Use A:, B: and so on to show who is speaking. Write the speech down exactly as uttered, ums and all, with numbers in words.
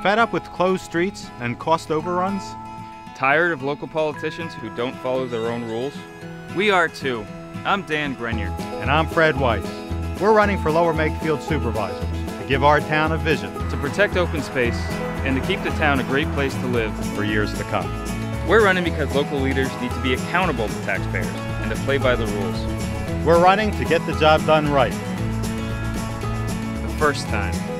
A: Fed up with closed streets and cost overruns?
B: Tired of local politicians who don't follow their own rules?
C: We are too. I'm Dan Grenier.
A: And I'm Fred Weiss. We're running for Lower Makefield supervisors to give our town a vision
B: To protect open space and to keep the town a great place to live.
A: for years to come.
B: We're running because local leaders need to be accountable to taxpayers and to play by the rules.
A: We're running to get the job done right.
C: The first time.